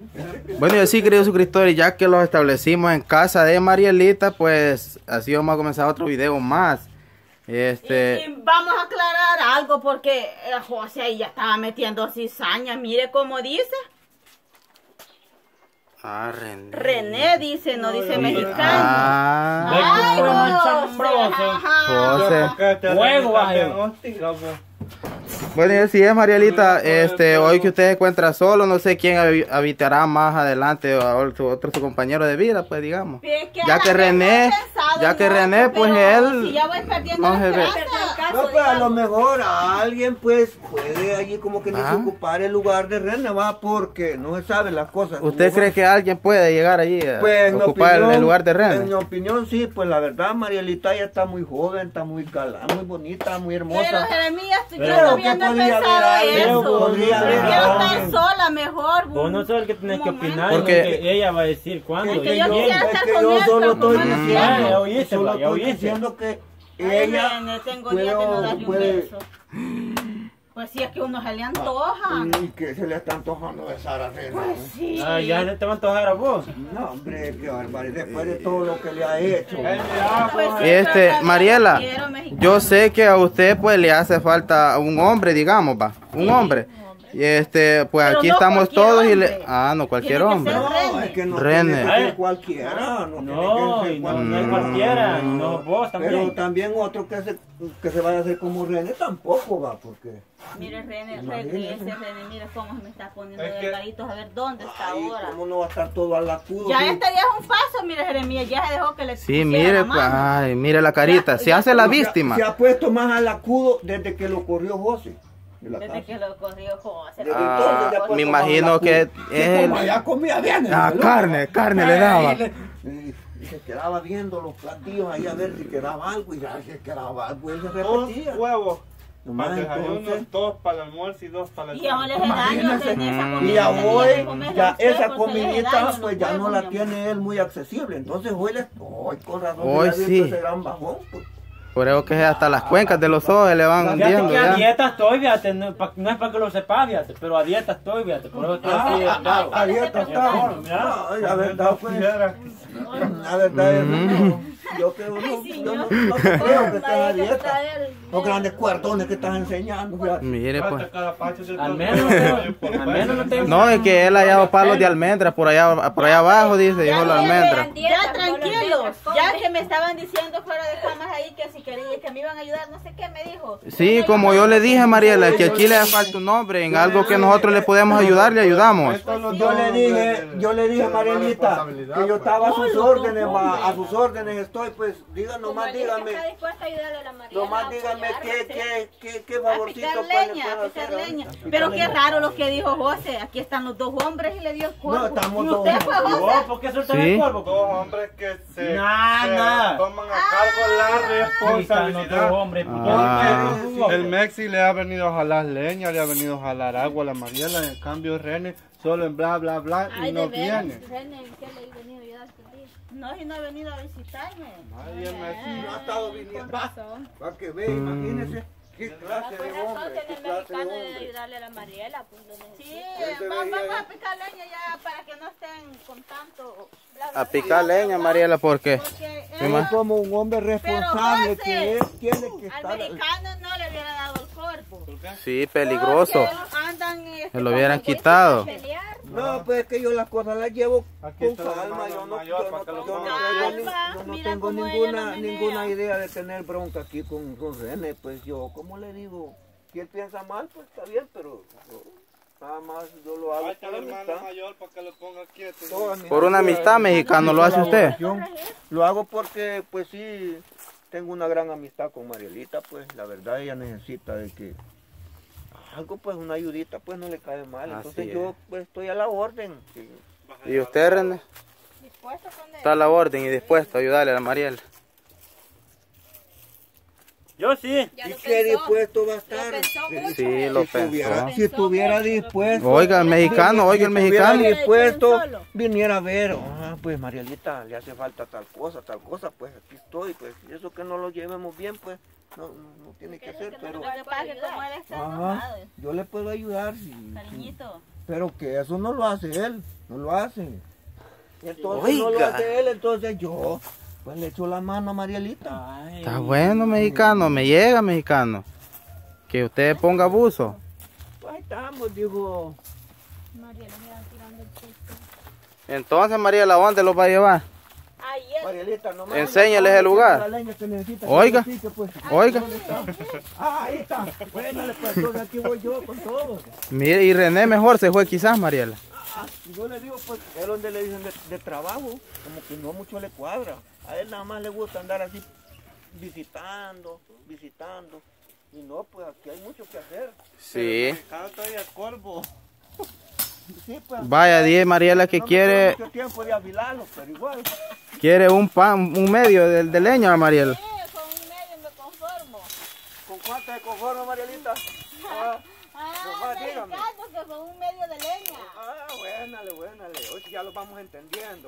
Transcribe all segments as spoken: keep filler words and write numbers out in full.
Bueno, y así, queridos suscriptores, ya que los establecimos en casa de Marielita, pues así vamos a comenzar otro video más. Este... Y, y vamos a aclarar algo porque eh, José ahí ya estaba metiendo cizaña. Mire cómo dice. Ah, René. René dice, no dice Sí. mexicano. Ah. Ay, José. José. Huevo, vaya. Bueno, y así es, Marielita. Este, hoy que usted se encuentra solo, no sé quién habi- habitará más adelante o otro, otro su compañero de vida, pues digamos. Es que Ya a que la vez René, no he pensado ya en que eso, René, pues pero él si ya voy perdiendo no la se ve. esperanza. No, pues a lo mejor a alguien pues puede allí como que no Ah. ocupar el lugar de René, va, porque no se saben las cosas. ¿Usted Como- cree que alguien puede llegar allí a Pues, en mi ocupar el- opinión- el lugar de En mi René? opinión, sí, pues la verdad, Marielita ya está muy joven, está muy galán, muy bonita, muy Pero hermosa. Jeremías, yo Pero también que no he podría haber pensado alguien, eso. podría Yo haber quiero alguien. estar sola mejor. Vos no sos el que tenés que Un opinar, Porque- sino que ella va a decir cuándo. Es que y yo quién. quisiera es estar que con yo él, solo pero estoy como no diciendo, quiere. Ya oíste, solo va, ya estoy oíste. diciendo que Ay, ella René, tengo días de no puede- darle un puede- beso. Pues si es que uno se le antoja. y que se le está antojando besar a René. Pues sí. Ah, ya te va a antojar a vos. No, hombre, qué barbaridad, después de todo lo que le ha hecho. Pues sí, Este, pero también Mariela, quiero mexicano. yo sé que a usted pues le hace falta un hombre, digamos, va, un hombre. Y este, pues Pero aquí no estamos cualquier todos y le... hombre. Ah, no cualquier Tiene que hombre. ser No, es que no René. tiene que ser Ay. cualquiera. No, No, tiene que y ser no, no es cualquiera. cualquiera, no vos Pero también. también otro que se, que se vaya a hacer como René tampoco va, porque Mire, René, Imagínese. regrese, René, mire cómo se me está poniendo Es que- delgaditos. A ver dónde está ay, ahora. cómo no va a estar todo al lacudo. Ya sí. este ya es un paso, mire, Jeremías, ya se dejó que le Sí, pusiera mire, la pues, mano. ay, mire la carita, se Ya- hace la Se ha- víctima. Se ha puesto más al lacudo desde que lo corrió José. de la Desde casa. que lo corrió José. Desde Ah, entonces ya ha puesto me más imagino al que lacudo. Sí, él- como allá comía bien. Ah, el carne, carne le daba. Y, le- y- y se quedaba viendo los platillos ahí a ver si quedaba algo y ya se quedaba algo y se Dos repetía. huevos Nomás para el desayuno, entonces- dos para el almuerzo y dos para el Y ahora le hace Imagínese. daño tener esa Mm. comida. Y a tenía hoy, que comerla ya usted esa porque le hace daño comidita, los pues ya no huevos, la mi amor. tiene él muy accesible. Entonces hoy le, hoy con razón Hoy le ha visto sí. ese gran bajón. Pues. Por eso que hasta las cuencas de los ojos se le van Fíjate hundiendo que a ya. dieta estoy, fíjate, no, pa- no es para que lo sepas, fíjate, pero a dieta estoy, fíjate, por eso estoy así delgado. Ah, dieta está. Mira. No, la verdad pues, la verdad es Mm. yo creo, no, sí, yo no, yo- no te creo que estás a Ay, que dieta. está él. Los grandes cuartones que estás enseñando, fíjate. Mire, pues. Al menos, al menos no tengo. No, es que él hallado palos de almendras por allá, por allá abajo, dice, dijo la almendra. Ya tranquilos, ya que me estaban diciendo fuera de camas ahí que si quería que me iban a ayudar, no sé qué me dijo. Sí, como yo le dije, Mariela, que aquí le hace falta un hombre, en algo que nosotros le podemos ayudar, le ayudamos. Yo le dije, yo le dije a Marielita que yo estaba a sus órdenes, ma, a sus órdenes estoy, pues, diga nomás dígame, Está dispuesta a ayudarle a la Mariela. nomás a dígame apoyarla, qué, sí. qué, qué, qué A favorcito picar pues, le leña, puedo a picar hacer, ¿eh? leña. A picar Pero qué leña. raro lo que dijo José. Aquí están los dos hombres y le dio el cuerpo. No, estamos ¿Y dos usted fue hombres. José? ¿Vos por qué soltás Sí. el polvo? Dos hombres que se, Nah, se nah. toman a cargo la Sí, están los dos responsabilidad. hombres. Ah. Porque el Mexi le ha venido a jalar leña, le ha venido a jalar agua a la Mariela, en cambio René solo en bla bla bla y Ay, no de veras, viene. René, ¿qué le he venido yo a estos días? No, si no ha venido a visitarme. Nadie me No ha estado viniendo, Con razón. para que vea, imagínese qué clase Con de razón hombre, qué tiene el clase de mexicano de hombre. ayudarle a la Mariela, pues lo Sí, necesita. Ese va- veía vamos ahí. a picar leña ya para que no estén con tanto... bla, bla, A bla. picar leña, Mariela, porque Porque Me él- Es como un hombre responsable José, que él tiene que al estar. mexicano no le hubiera dado el cuerpo. sí, peligroso. Porque andan, este, Se lo hubieran como quitado. Pelear. No, pues es que yo las cosas las llevo Aquí con está la calma, mano yo no, mayor yo para que no, lo yo no ponga. tengo, ni- Calma, yo no mira tengo cómo ella ninguna, lo menea. ninguna idea de tener bronca aquí con, con René, pues yo, como le digo, si él piensa mal, pues está bien, pero yo, nada más yo lo hago Ahí está por el hermano amistad. mayor para que lo ponga quieto. Toda mi Por una vida, amistad, mexicano, ¿lo hace usted? Yo lo hago porque, pues sí, tengo una gran amistad con Marielita, pues la verdad ella necesita de que algo, pues una ayudita, pues no le cae mal. Así Entonces es. yo, pues estoy a la orden. Sí. ¿Y usted, René? dispuesto con él. Está a la orden y dispuesto a ayudarle a la Mariela. Yo sí. Ya ¿Y lo qué pensó. dispuesto va a Lo estar? pensó Sí, mucho. Sí, lo si estuviera, pensó. si estuviera dispuesto. Oiga, el mexicano, oiga, el si estuviera mexicano. dispuesto, Solo. viniera a ver, ah, pues Marielita, le hace falta tal cosa, tal cosa, pues aquí estoy, pues y eso que no lo llevemos bien, pues no, no, no tiene que ser, pero Lo que pasa es que como él está ajá, enojado, yo le puedo ayudar, sí, sí, cariñito. pero que eso no lo hace él, no lo hace. Y entonces no lo Oiga. hace él, entonces yo, pues le echo la mano a Marielita. Ay, Está bueno, mexicano, me llega, mexicano. Que usted ponga abuso. Pues ahí estamos, digo. Mariela me va tirando el piso. Entonces, Mariela, ¿a dónde los va a llevar? Ayer. Marielita, nomás. Enséñales el lugar. La leña que necesita, Oiga. que me pique, pues. Oiga, Ah, ahí está. Bueno, pues entonces aquí voy yo con todo. mire, y René mejor se fue quizás, Mariela. Ah, y yo le digo, pues, es donde le dicen de, de trabajo, como que no mucho le cuadra. A él nada más le gusta andar así visitando, visitando. Y no, pues aquí hay mucho que hacer. Sí. Cada todavía el corvo. Sí, pues. Vaya, diez Mariela que no me quiere, queda mucho tiempo de afilarlo, pero igual. quiere un pan, un medio de, de leña, Mariela. Sí, con un medio me conformo. ¿Con cuánto se conforma, Marielita? Ah, Ah, Nomás dígame. mexicano, que con un medio de leña. ah, buénale, buénale. Hoy sí ya lo vamos entendiendo.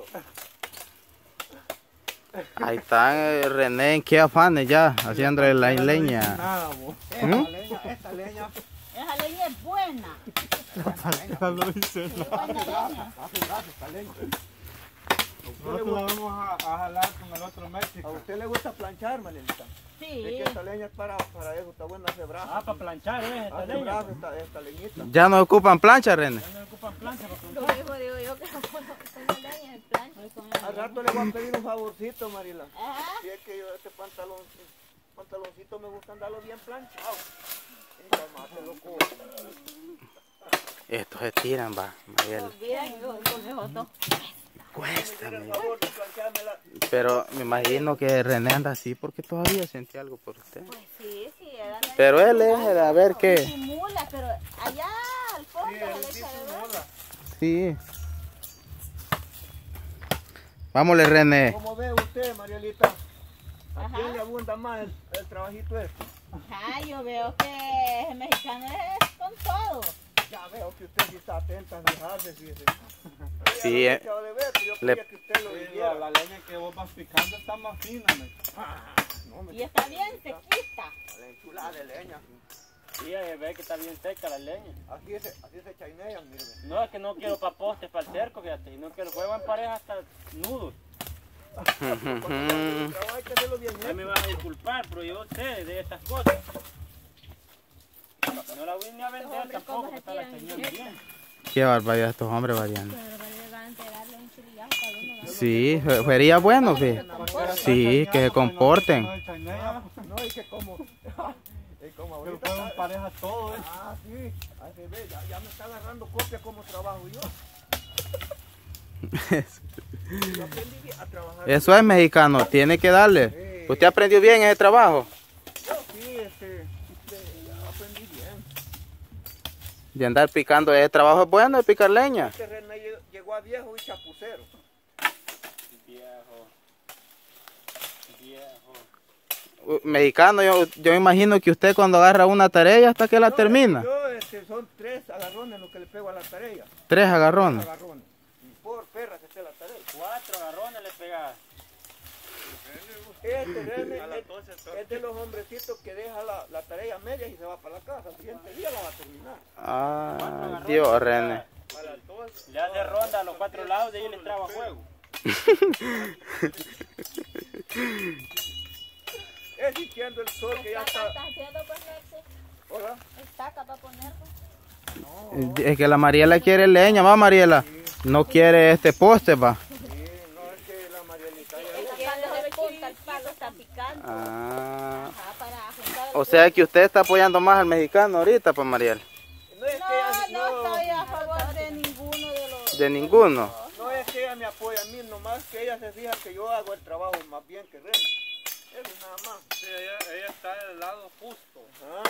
Ahí están eh, René en qué afanes ya, haciéndole la leña. Nada, bo. Esta ¿Mm? leña, esta leña, Esa leña es buena. Ya lo hice. Es buena leña. hace un brazo esta leña. Nosotros la vamos a, a jalar con el otro ¿A México. usted le gusta planchar, Marielita? Sí. Es que esta leña es para, para eso, está buena hace brazo. Ah, para planchar, ¿eh? Esta Hace leña. brazo esta, esta leñita. Ya no ocupan plancha, René. Ya no ocupan plancha para Lo planchar. mismo digo yo que con con la leña de plancha y con la Al rato le voy a pedir un favorcito, Mariela. Ajá. Si es que yo este pantalón, pantaloncito me gusta andarlo bien planchado. Y tomate, loco. Estos se tiran, va, Mariela. Bien, yo con mi foto. Cuesta, Por Mariela. favor, de planchármela. Pero me imagino que René anda así porque todavía sentí algo por usted. Pues sí, sí, era la- Pero él es de a ver qué. Disimula, pero allá al fondo Sí, se él le echa de ver. disimula. Sí. Vámonos, René. ¿Cómo ve usted, Marielita? ¿A Ajá. quién le abunda más el, el trabajito este? Ajá, yo veo que el mexicano es con todo. Ya veo que usted sí está atenta a fijarse, fíjese. Sí, Ya lo he eh, echado de ver, pero yo le- quería que usted lo Sí, la, viviera. la leña que vos vas picando está más fina. me- No, me Y está bien sequita. la enchulada de leña. Sí, ahí ve que está bien seca la leña. Así se, así se chainean, mire. No, es que no quiero para postes, para el cerco, fíjate. Y no quiero juego en pareja hasta nudos. El trabajo hay que hacerlo bien Ya me hecho. vas a disculpar, pero yo sé de estas cosas. No la vine a vender Hombre, tampoco, ¿cómo que se está la tiran señora quietas? bien. Qué barbaridad estos hombres variando. Pero le van a entregarle un chirillazo para uno. ¿no? Sí, fue- sería bueno, sí. Sí, que se comporten. No, el chainea, No, es que como, es como que ahorita. juegan pareja todo, ¿eh? Ah, sí, ahí se ve, ya, ya me está agarrando copia como trabajo yo. Yo aprendí a trabajar. Eso es mexicano, tiene que darle. ¿Usted aprendió bien ese trabajo? Yo sí, este, este, ya aprendí bien. De andar picando, ese trabajo es bueno de picar leña. Este René llegó- llegó a viejo y chapucero. Viejo. Viejo. Uh, Mexicano, yo, yo imagino que usted cuando agarra una tarea hasta que la Yo- termina. Yo, este, son tres agarrones los que le pego a la tarea. Tres agarrones. Agarrones. Y por perra que esté la tarea. Cuatro agarrones le pegaba. Este René A las es, doce, es de los hombrecitos que deja la, la tarea media y se va para la casa. El siguiente día la va a terminar. Ah, Dios, René. A las doce. Le hace ronda a los cuatro lados y ahí le entraba fuego. Es sintiendo el sol que ya Estaca está. está haciendo ponerse. Hola. Estaca para poner. Es que la Mariela quiere leña, va Mariela. No quiere este poste, va. Sí, no es que la Marielita ya. Esa palo de punta, el palo está picando. Ah, Ajá, para juntar el o sea que usted está apoyando más al mexicano ahorita, pues Mariela. No es que No, ella, no no, estoy a favor de ninguno de los... De ninguno. no es que ella me apoya a mí, nomás que ella se fija que yo hago el trabajo más bien que René. Eso nada más. Sí, ella, ella está del lado justo. Ajá.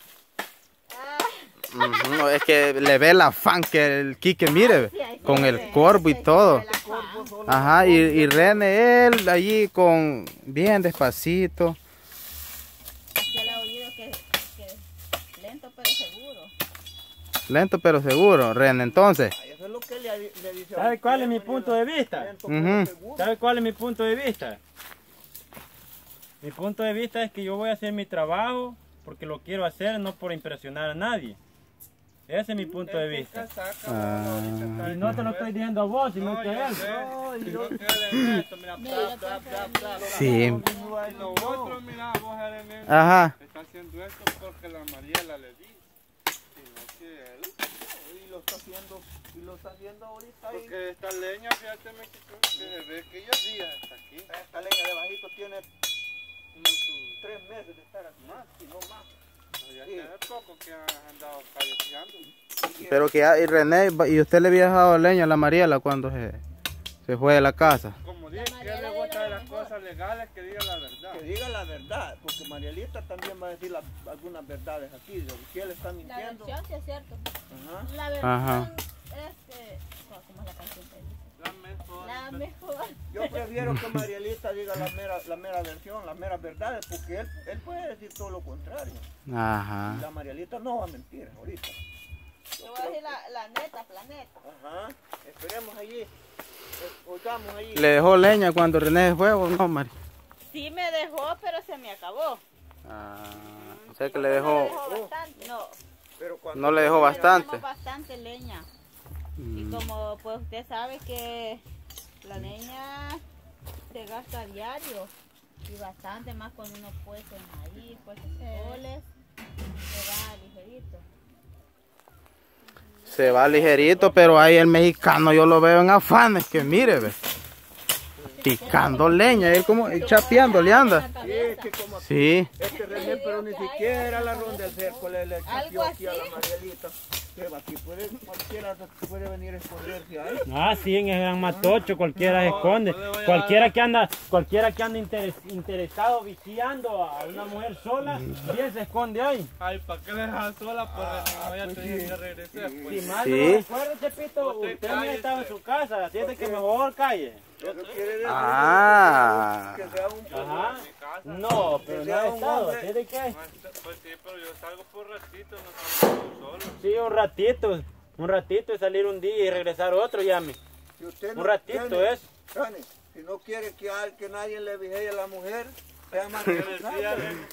Ujú, es que le ve el afán que el Quique mire, con el corvo y todo. Corvo solo. Ajá, y, y René, él allí con bien despacito. Ya le he oído que, que lento pero seguro. Lento pero seguro, René, entonces. Ay, eso es lo que le, le dice a ¿Sabe usted, cuál es mi Mariela. punto de vista? Lento, Ujú. pero seguro. ¿Sabe cuál es mi punto de vista? Mi punto de vista es que yo voy a hacer mi trabajo porque lo quiero hacer, no por impresionar a nadie. Ese es mi punto de vista. Ah. Y no te lo estoy diciendo a vos, sino que a él. No, y yo que él en esto, mira, Mira, bla, yo bla, te bla, puedo bla, bla. Sí. Y lo otro, mira, vos eres en esto. Ajá. Está haciendo esto porque la Mariela le dice. Sino que él. Y lo está haciendo, y lo está haciendo ahorita. ahí. Porque esta leña, fíjate, me quitó, que se ve que ellos días hasta aquí. Esta leña de bajito tiene Uno sus- tres meses de estar aquí, más, y no más. Ya Sí. tiene poco que han andado callejeando. Pero que ya, y René, ¿y usted le había dejado leña a la Mariela cuando se, se fue de la casa? Como dije, que Mariela él le dijo gusta de lo las mejor. cosas legales, que diga la verdad. Que diga la verdad, porque Marielita también va a decir la- algunas verdades aquí, de que él está La mintiendo. versión sí es cierto. Ajá. La versión Ajá. es, eh, ¿cómo es la canción que dice? La mejor. La mejor. Yo prefiero que Marielita diga la mera, la mera versión, las meras verdades, porque él, él puede decir todo lo contrario. Y Ajá. la Marielita no va a mentir ahorita. Yo voy a decir la, la neta, planeta. Ajá. Esperemos allí. eh, Oigamos allí. ¿Le dejó leña cuando René se fue o no, Mari? Sí me dejó, pero se me acabó. Ah, o sea que le No me dejó, dejó bastante. No, Pero cuando no le dejó pero bastante. tenemos bastante leña. Y Mm. como pues usted sabe que la leña se gasta a diario. Y bastante más cuando uno puede maíz, pues frijoles, se va ligerito. Se va ligerito, pero ahí el mexicano yo lo veo en afanes, que mire, ve. Picando leña, él como y chapeando, le anda. Sí, es que como Sí. este René, pero ni siquiera la ronda del cerco le, le chapeó Algo aquí a la así. Marielita. Que aquí puede, cualquiera puede venir a esconderse ahí. Ah, sí, en el gran matocho cualquiera se esconde. Cualquiera que anda, cualquiera que anda interes- interesado vigilando a una mujer sola, bien se esconde ahí. Ay, ¿para qué le dejas sola? Porque no vaya a tener que regresar. Si Pues. mal Sí. no recuerdo, Chepito, Usted usted no cállese. estaba en su casa, siente que mejor calle. Eso quiere decir Ah. que sea un Ajá. En mi casa. No, pero no sea ha un estado, hombre. ¿siente qué? Pues sí, pero yo salgo por ratito, no salgo solo. Sí, un ratito, un ratito y salir un día y regresar otro, llame. Si usted Un ratito tiene- es. Rani, si no quiere que, al- que nadie le vigile a la mujer, sea más ¿Qué decía, responsable. René?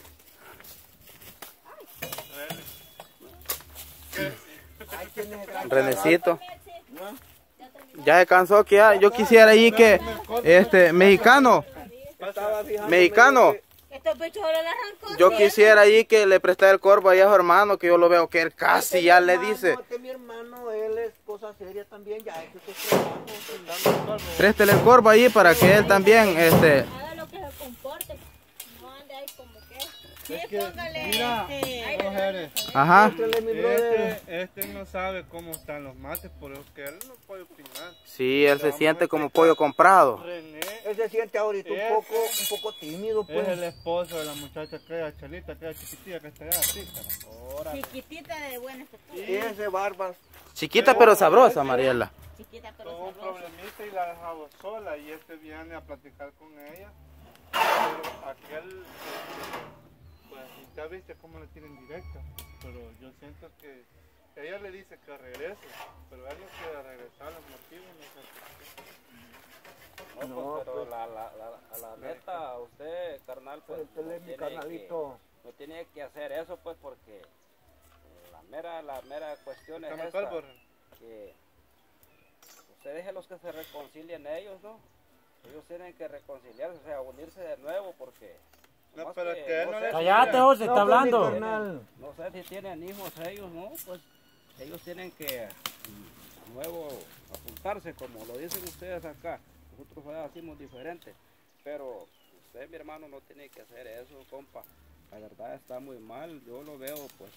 René. ¿Qué decía? Ahí tiene que agarrar, Renecito. ¿no? Ya se cansó que ya, yo quisiera ahí que, este, mexicano, Estaba fijándome mexicano, que- Estos bichos ahora le arrancó. yo quisiera ahí que le prestara el corvo ahí a su hermano, que yo lo veo que él casi ya le dice, No, que mi hermano, él es cosa seria también, ya es que su trabajo, andando al préstele el corvo ahí para que él también, este, Haga lo que se comporte. No ande ahí como que. Sí, Es que, póngale mira, este. mujeres, ajá, Muéstrele, mi brother. este, este no sabe cómo están los mates, por eso que él no puede opinar. sí, él se siente como pollo comprado. René Él se siente ahorita un Ese- poco, un poco tímido, es el pues. esposo de la muchacha que era Chalita, que era chiquitilla, que está allá, así, cara. Chiquitita de buena estatura. Y ese barbas. Chiquita pero sabrosa, Mariela. Chiquita pero Tuvo un sabrosa. problemita y la dejaba sola y este viene a platicar con ella. Pero aquel, este, pues ya viste cómo le tienen directa, pero yo siento que ella le dice que regrese, pero él no quiere regresar, los motivos no sé por qué. No, pero pues. la, la, la, a la neta, usted, carnal, pues Este no es mi tiene, que, carnalito. no tiene que hacer eso, pues, porque la mera, la mera cuestión es Dame esta, polvo. que usted deje los que se reconcilien ellos, ¿no? Ellos tienen que reconciliarse, o sea, unirse de nuevo, porque... No, nomás pero que él no sé le- si Cállate, tienen- José, está No, pues, mi hablando. carnal. no sé si tienen hijos ellos, ¿no? Pues ellos tienen que mm, nuevo apuntarse, como lo dicen ustedes acá. Nosotros allá hacemos diferente. Pero usted, mi hermano, no tiene que hacer eso, compa. La verdad está muy mal. Yo lo veo, pues,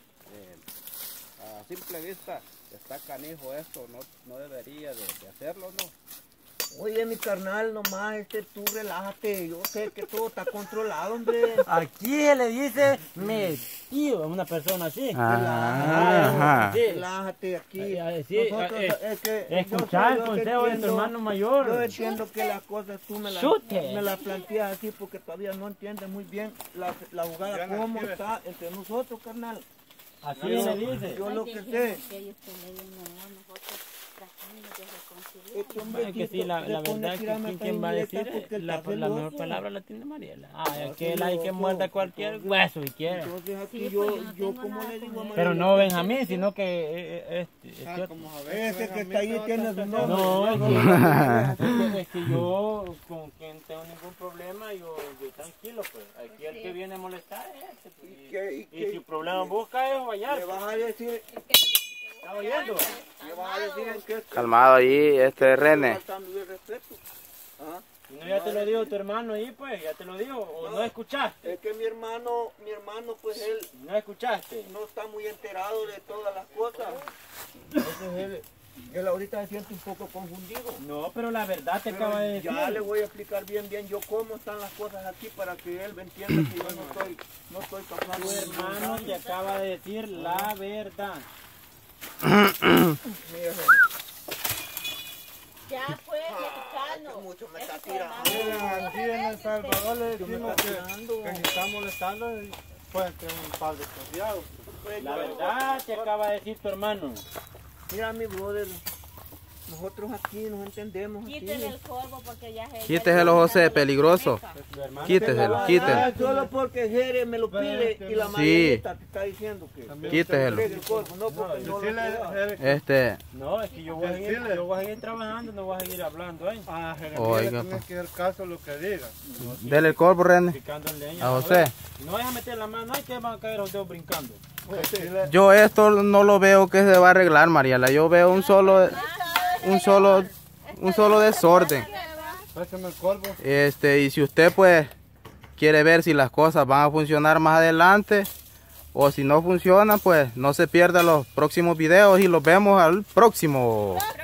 eh, a simple vista, está canijo esto. No, no debería de, de hacerlo, ¿no? Oye, mi carnal, nomás, este, tú relájate. Yo sé que todo está controlado, hombre. Aquí se le dice metido a una persona así. Ah, ajá. Sí. Relájate aquí. Ay, ay, sí, Nosotros, eh, es que Escuchar yo el soy- yo te consejo de tu entiendo- hermano mayor. Yo entiendo que las cosas tú me las, Chute. me las planteas así porque todavía no entiendes muy bien la, la jugada, Ya no cómo quiere. está entre nosotros, carnal. Así Yo- le dice. Yo lo Ay, que sí, sé. sí, que ellos peleen, no, nosotros tranquilos. de reconciliar. Este hombre Es que sí, la, se la pone verdad a que tirarme ¿quién, quién va a indirectas decir? porque La, está la mejor celoso. palabra la tiene Mariela. Ay, Está aquel hay que celoso. muerda cualquier hueso si quiere. Entonces aquí Sí, yo, pues, yo no yo tengo como nada le digo a con él. María, Pero no Benjamín, sino que eh, eh, este, Ah, este como a ver, ese que Benjamín está ahí te va a tiene su estar nombre. No, es que, es que- es que yo con quien tengo ningún problema, yo, yo tranquilo, pues. Aquí el que viene a molestar es este. Pues, ¿Y qué- y y, qué- y si problema busca es fallar. Le vas a decir, ¿Está oyendo? le vas a decir en qué Calmado ahí, este René. faltando de respeto. ¿Ah? No, ya te lo dijo tu hermano ahí, pues, ya te lo dijo. ¿O no escuchaste? Es que mi hermano, mi hermano pues él ¿No escuchaste? no está muy enterado de todas las cosas. Entonces él, él ahorita se siente un poco confundido. No, pero la verdad te Pero acaba de decir. ya le voy a explicar bien bien yo cómo están las cosas aquí para que él me entienda que yo no estoy, no estoy causando Tu ningún hermano daño. te acaba de decir la verdad. Mira, Ya fue, Ah, mexicano. que mucho me Ese está es tu tirando. hermano. Miren, aquí en El Salvador le Yo me decimos está que, tirando. que si está molestando, pues que es un par de cordiados. pues, La yo- verdad te acaba de decir tu hermano. Mira mi brother, nosotros aquí nos entendemos aquí. Quiten el corvo porque ya se... Quíteselo, José, peligroso. Tu hermano Quíteselo, Ah, quíteselo. solo porque Jere me lo pide y la Sí. Marielita te está diciendo que También Quíteselo. entregue el corvo, no porque no, lo Decirle, quiera. Jere, Este, No, es que yo voy a seguir, Decirle. yo voy a seguir trabajando, no voy a seguir hablando ahí. a Jeremías Oiga, le tienes que hacer caso a lo que diga. dele el corvo, René. Picando leña. A ¿no? José. No vayas a meter la mano, ay que van a caer los dedos brincando. Decirle, Yo esto no lo veo que se va a arreglar, Mariela. Yo veo un solo, un solo, un solo desorden. pásame el corvo. Este, y si usted pues quiere ver si las cosas van a funcionar más adelante o si no funcionan, pues no se pierda los próximos videos y los vemos al próximo.